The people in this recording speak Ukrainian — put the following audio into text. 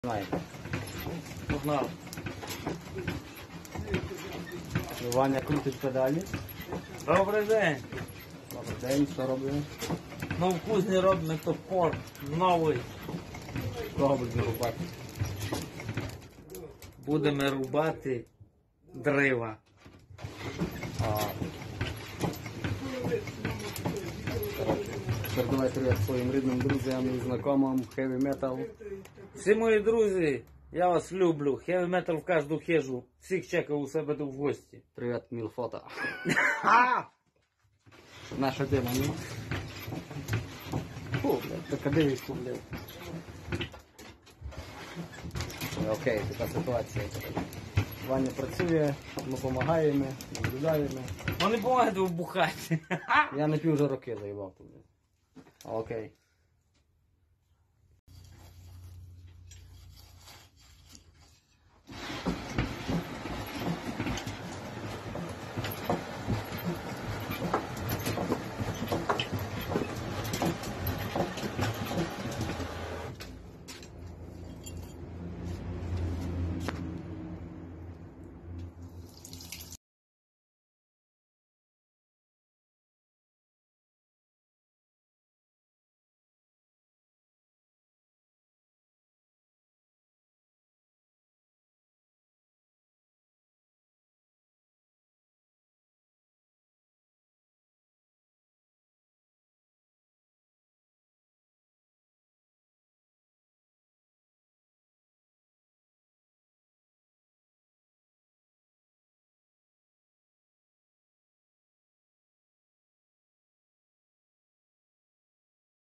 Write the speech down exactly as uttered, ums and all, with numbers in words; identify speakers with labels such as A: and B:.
A: Знаєте.
B: Погнали.
A: Ваня крутить педалі.
B: Добрий день.
A: Добрий день, що робимо?
B: На вкусні робимо топор новий.
A: Кого будемо рубати?
B: Будемо рубати дерева.
A: А... Передавай привіт своїм рідним друзям і знайомим Heavy Metal.
B: Всі мої друзі, я вас люблю. Heavy metal в кожну хижу. Всіх чекаю у себе тут в гості.
A: Привіт, Мілфота. Наша тема, ну? Фу, блядь, така дивись, блядь. Окей, така ситуація. Ваня працює, ми допомагаємо, наблюдаємо.
B: Вони допомагають вибухати.
A: Я не пів вже роки заїбав тут. Окей.